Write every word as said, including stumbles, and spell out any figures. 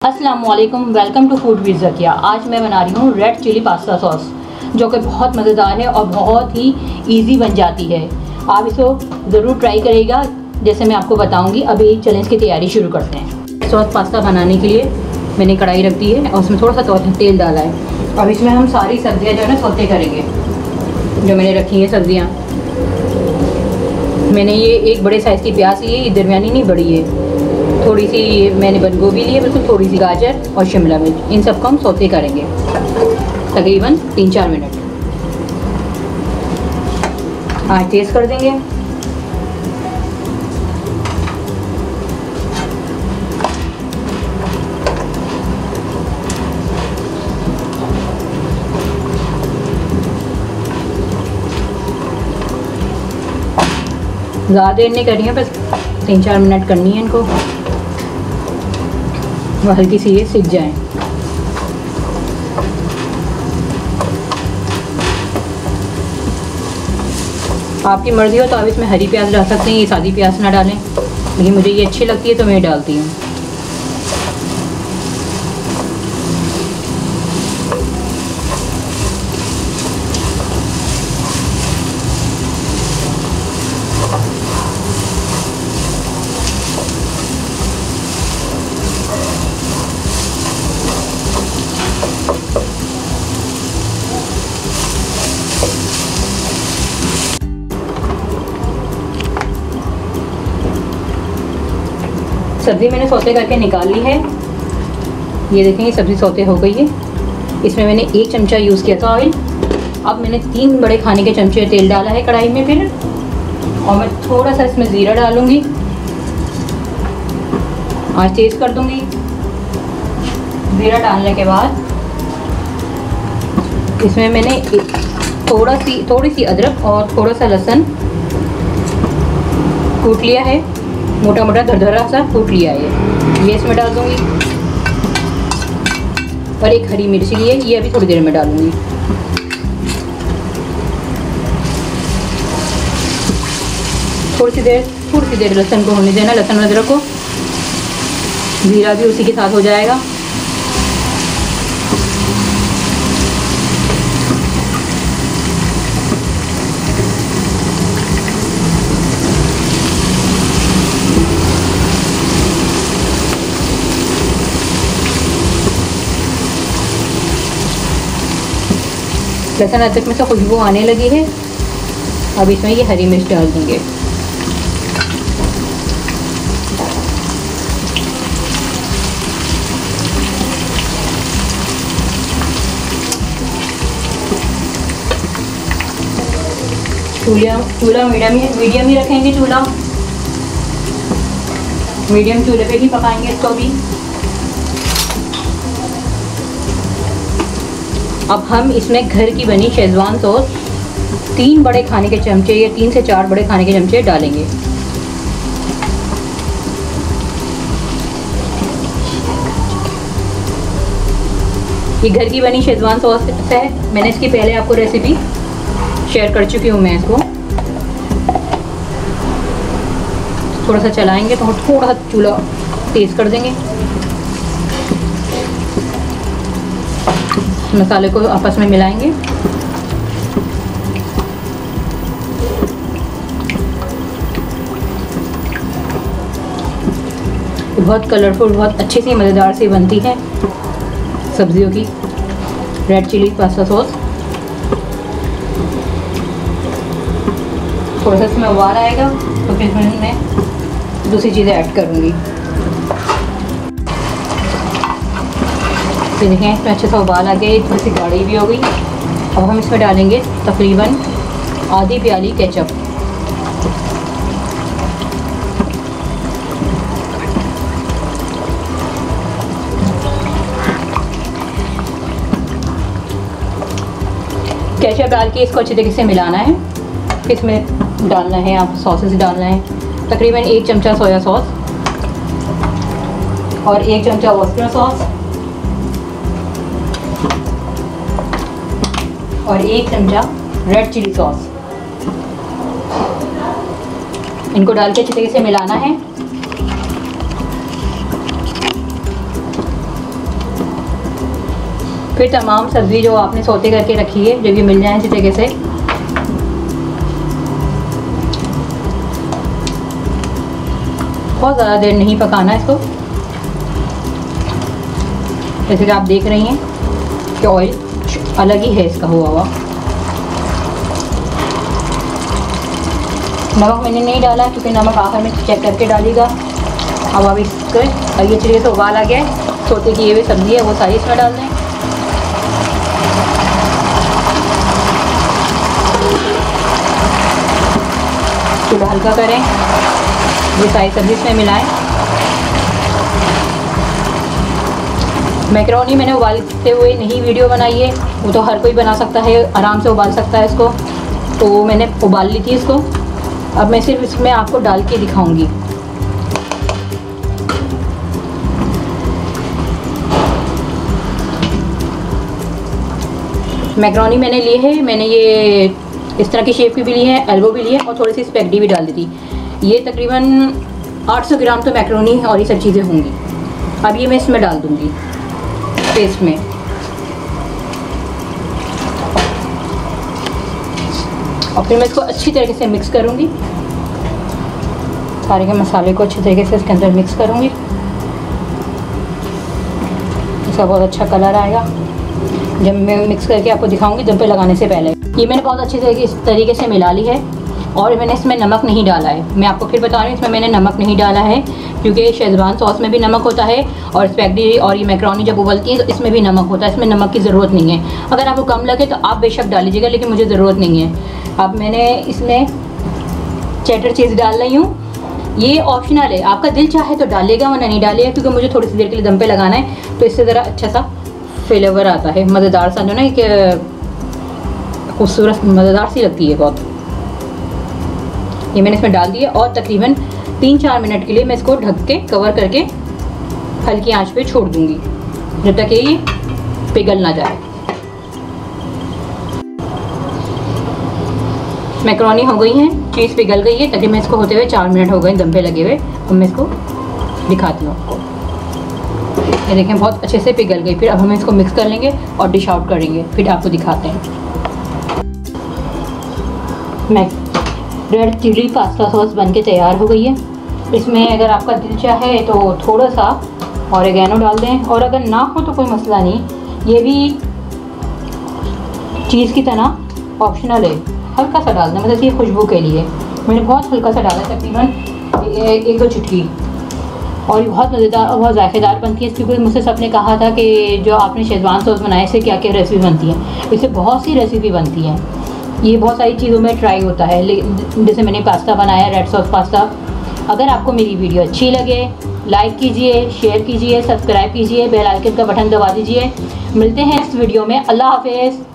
अस्सलामुअलैकुम, welcome to food with Zakia. आज मैं बना रही हूँ रेड चिली पास्ता सॉस, जो कि बहुत मज़ेदार है और बहुत ही इजी बन जाती है। आप इसको ज़रूर ट्राई करिएगा, जैसे मैं आपको बताऊँगी। अभी चैलेंज की तैयारी शुरू करते हैं। सॉस पास्ता बनाने के लिए मैंने कढ़ाई रख दी है और उसमें थोड़ा सा तेल डाला है। अब इसमें हम सारी सब्ज़ियाँ जो है ना सौते करेंगे। जो मैंने रखी हैं सब्ज़ियाँ, मैंने ये एक बड़े साइज़ की प्याज ली है, ये दरमियानी नहीं बड़ी है। थोड़ी सी मैंने बंद गोभी ली है, बिल्कुल थोड़ी सी गाजर और शिमला मिर्च। इन सबको हम सौते करेंगे तकरीबन तीन चार मिनट। आँच तेज़ कर देंगे। ज़्यादा देर नहीं करनी है, बस तीन चार मिनट करनी है इनको, वो हल्की सी ये सीख जाएं। आपकी मर्ज़ी हो तो आप इसमें हरी प्याज डाल सकते हैं, ये सादी प्याज ना डालें, लेकिन मुझे ये अच्छी लगती है तो मैं डालती हूँ। सब्ज़ी मैंने सौते करके निकाल ली है। ये देखें, ये सब्ज़ी सौते हो गई है। इसमें मैंने एक चमचा यूज़ किया था ऑयल। अब मैंने तीन बड़े खाने के चमचे तेल डाला है कढ़ाई में फिर, और मैं थोड़ा सा इसमें ज़ीरा डालूँगी। आँच तेज़ कर दूँगी। ज़ीरा डालने के बाद इसमें मैंने थोड़ा सी थोड़ी सी अदरक और थोड़ा सा लहसुन कूट लिया है, मोटा मोटा दरदरा सा कूट लिया है, ये इसमें डाल दूँगी। और एक हरी मिर्ची ली है, ये अभी थोड़ी देर में डालूँगी। थोड़ी सी देर थोड़ी सी देर लहसुन को होने देना, लहसुन अदरक को। ज़ीरा भी उसी के साथ हो जाएगा। लहसुन अदरक में से खुशबू आने लगी है। अब इसमें ये हरी मिर्च डाल देंगे। चूल्हा चूल्हा मीडियम ही मीडियम ही रखेंगे। चूल्हा मीडियम चूल्हे पे ही पकाएंगे इसको भी। अब हम इसमें घर की बनी शेज़वान सॉस तीन बड़े खाने के चमचे या तीन से चार बड़े खाने के चमचे डालेंगे। ये घर की बनी शेज़वान सॉस है। मैंने इसकी पहले आपको रेसिपी शेयर कर चुकी हूँ मैं इसको। थोड़ा सा चलाएंगे तो थोड़ा सा चूल्हा तेज़ कर देंगे। मसाले को आपस में मिलाएंगे। बहुत कलरफुल, बहुत अच्छी सी मज़ेदार सी बनती है सब्जियों की रेड चिली पास्ता सॉस। थोड़ा सा इसमें उबाल आएगा तो फिर मैं दूसरी चीज़ें ऐड करूँगी। फिर देखें, इसमें अच्छे से उबाल आ गए, थोड़ी सी गाढ़ी भी हो गई। अब हम इसमें डालेंगे तकरीबन आधी प्याली केचप। केचप डाल के इसको अच्छे तरीके से मिलाना है। फिर इसमें डालना है, आप सॉसेस डालना है। तकरीबन एक चमचा सोया सॉस और एक चमचा वर्सेस्टर सॉस और एक चमचा रेड चिली सॉस। इनको डाल के अच्छे तरीके से मिलाना है। फिर तमाम सब्ज़ी जो आपने सौते करके रखी है जब ये मिल जाए इसी तरीके से, बहुत ज़्यादा देर नहीं पकाना इसको। जैसे कि आप देख रही हैं कि ऑयल अलग ही है इसका हुआ हुआ। नमक मैंने नहीं डाला क्योंकि नमक आखिर में चेक करके डालिएगा। अब आप इसको ये चलिए तो उबाल आ गया है, सोते की ये हुई सब्ज़ी है वो सारी इसमें डाल दें। चूल्हा हल्का करें, ये सारी सब्ज़ी इसमें मिलाएं। मैकरोनी मैंने उबालते हुए नहीं वीडियो बनाई है, वो तो हर कोई बना सकता है, आराम से उबाल सकता है इसको, तो मैंने उबाल ली थी इसको। अब मैं सिर्फ इसमें आपको डाल के दिखाऊंगी। मैकरोनी मैंने ली है, मैंने ये इस तरह की शेप की भी ली है, एल्बो भी ली है और थोड़ी सी स्पैगेटी भी डाल दी थी। ये तकरीबन आठ सौ ग्राम तो मैकरोनी और ये सब चीज़ें होंगी। अब ये मैं इसमें डाल दूँगी पेस्ट में। और फिर मैं इसको अच्छी तरीके से मिक्स करूँगी, सारे के मसाले को अच्छी तरीके से इसके अंदर मिक्स करूँगी। इसका बहुत अच्छा कलर आएगा जब मैं मिक्स करके आपको दिखाऊंगी, दम पे लगाने से पहले। ये मैंने बहुत अच्छे तरीके तरीके से मिला ली है और मैंने इसमें नमक नहीं डाला है। मैं आपको फिर बता रही हूँ, इसमें मैंने नमक नहीं डाला है क्योंकि शेज़वान सॉस में भी नमक होता है और स्पैगेटी और ये मैकरोनी जब उबलती है तो इसमें भी नमक होता है। इसमें नमक की ज़रूरत नहीं है, अगर आपको कम लगे तो आप बेशक डाल लीजिएगा, लेकिन मुझे ज़रूरत नहीं है। अब मैंने इसमें चेडर चीज़ डाल रही हूँ, ये ऑप्शनल है, आपका दिल चाहे तो डालेगा वरना नहीं डालेगा, क्योंकि मुझे थोड़ी सी देर के लिए दम पे लगाना है तो इससे ज़रा अच्छा सा फ्लेवर आता है, मज़ेदार सा, जो ना एक खूबसूरत मज़ेदार सी लगती है बहुत। ये मैंने इसमें डाल दिया और तकरीबन तीन चार मिनट के लिए मैं इसको ढक के कवर करके हल्की आंच पे छोड़ दूँगी जब तक ये पिघल ना जाए। मैकरोनी हो गई है, चीज़ पिघल गई है, तकरीबन इसको होते हुए चार मिनट हो गए दम पे लगे हुए। अब मैं इसको दिखाती हूँ आपको, ये देखें बहुत अच्छे से पिघल गई। फिर अब हम इसको मिक्स कर लेंगे और डिश आउट करेंगे, फिर आपको दिखाते हैं। मैं रेड चिली पास्ता सॉस बनके तैयार हो गई है। इसमें अगर आपका दिल चाहे तो थोड़ा सा ऑरिगेनो डाल दें, और अगर ना हो तो कोई मसला नहीं, ये भी चीज़ की तरह ऑप्शनल है। हल्का सा डाल दें, मतलब ये खुशबू के लिए मैंने बहुत हल्का सा डाला, तकरीबन एक दो चुटकी, और ये बहुत मज़ेदार और बहुत जायकेदार बनती है। क्योंकि मुझसे सबने कहा था कि जो आपने शेज़वान सॉस बनाए इससे क्या क्या रेसिपी बनती है, इससे बहुत सी रेसिपी बनती है। ये बहुत सारी चीज़ों में ट्राई होता है, जैसे मैंने पास्ता बनाया, रेड सॉस पास्ता। अगर आपको मेरी वीडियो अच्छी लगे लाइक कीजिए, शेयर कीजिए, सब्सक्राइब कीजिए, बेल आइकन का बटन दबा दीजिए। मिलते हैं इस वीडियो में। अल्लाह हाफ़िज़।